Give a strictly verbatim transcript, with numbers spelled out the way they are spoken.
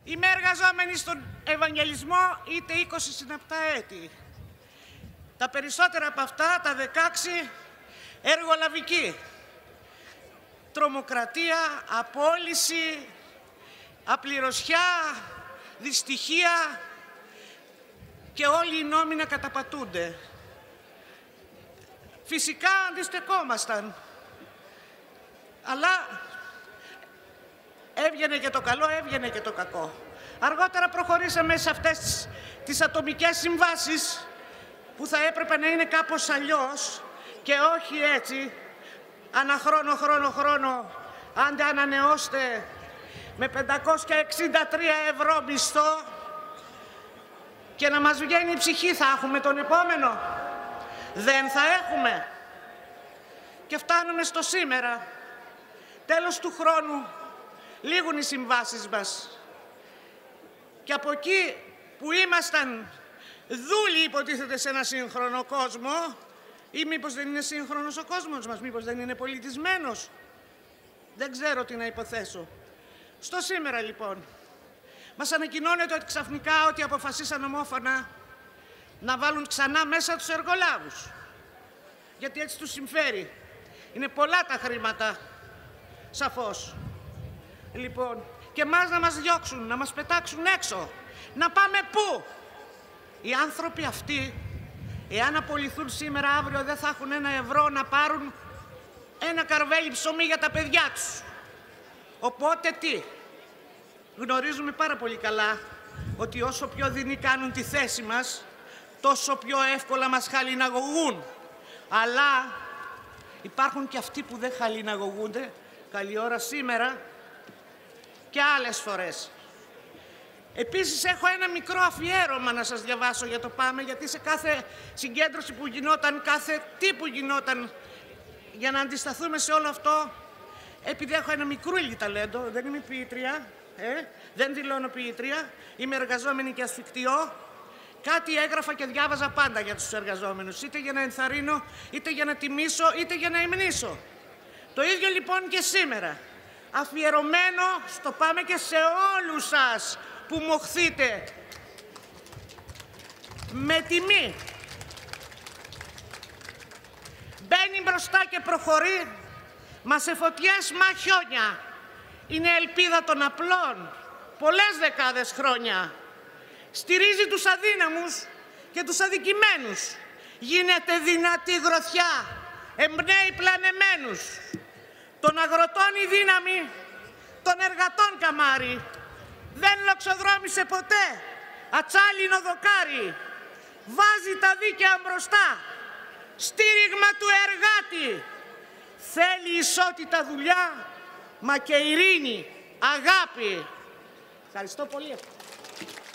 Είμαι εργαζόμενη στον Ευαγγελισμό είτε είκοσι συναπτά έτη. Τα περισσότερα από αυτά, τα δεκαέξι, εργολαβική. Τρομοκρατία, απόλυση, απληρωσιά, δυστυχία και όλοι οι νόμοι να καταπατούνται. Φυσικά αντιστεκόμασταν, αλλά έβγαινε και το καλό, έβγαινε και το κακό. Αργότερα προχωρήσαμε σε αυτές τις ατομικές συμβάσεις που θα έπρεπε να είναι κάπως αλλιώς και όχι έτσι, αναχρόνο, χρόνο, χρόνο, άντε ανανεώστε με πεντακόσια εξήντα τρία ευρώ μισθό και να μας βγαίνει η ψυχή. Θα έχουμε τον επόμενο? Δεν θα έχουμε. Και φτάνουμε στο σήμερα. Τέλος του χρόνου λήγουν οι συμβάσεις μας. Και από εκεί που ήμασταν δούλοι, υποτίθεται, σε ένα σύγχρονο κόσμο, ή μήπως δεν είναι σύγχρονος ο κόσμος μας, μήπως δεν είναι πολιτισμένος. Δεν ξέρω τι να υποθέσω. Στο σήμερα, λοιπόν, μας ανακοινώνεται ότι ξαφνικά ότι αποφασίσαν ομόφωνα να βάλουν ξανά μέσα τους εργολάβους. Γιατί έτσι τους συμφέρει. Είναι πολλά τα χρήματα, σαφώς. Λοιπόν, και εμάς να μας διώξουν, να μας πετάξουν έξω. Να πάμε πού? Οι άνθρωποι αυτοί, εάν απολυθούν σήμερα, αύριο δεν θα έχουν ένα ευρώ να πάρουν ένα καρβέλι ψωμί για τα παιδιά τους. Οπότε τι? Γνωρίζουμε πάρα πολύ καλά ότι όσο πιο δεινοί κάνουν τη θέση μας, τόσο πιο εύκολα μας χαλιναγωγούν. Αλλά υπάρχουν και αυτοί που δεν χαλιναγωγούνται, καλή ώρα σήμερα και άλλες φορές. Επίσης έχω ένα μικρό αφιέρωμα να σας διαβάσω για το ΠΑΜΕ, γιατί σε κάθε συγκέντρωση που γινόταν, κάθε τι που γινόταν, για να αντισταθούμε σε όλο αυτό, επειδή έχω ένα μικρούλι ταλέντο, δεν είμαι ποιήτρια, ε, δεν δηλώνω ποιήτρια, είμαι εργαζόμενη και ασφικτιώ, κάτι έγραφα και διάβαζα πάντα για τους εργαζόμενους, είτε για να ενθαρρύνω, είτε για να τιμήσω, είτε για να υμνήσω. Το ίδιο λοιπόν και σήμερα, αφιερωμένο στο ΠΑΜΕ και σε όλους σας που μοχθείτε με τιμή. Μπαίνει μπροστά και προχωρεί, μα σε φωτιές μα χιόνια. Είναι ελπίδα των απλών, πολλές δεκάδες χρόνια. Στηρίζει τους αδύναμους και τους αδικημένους. Γίνεται δυνατή γροθιά, εμπνέει πλανεμένους. Των αγροτών η δύναμη, των εργατών καμάρι. Δεν λοξοδρόμησε ποτέ, ατσάλινο δοκάρι. Βάζει τα δίκαια μπροστά, στήριγμα του εργάτη. Θέλει ισότητα δουλειά, μα και ειρήνη, αγάπη. Ευχαριστώ πολύ.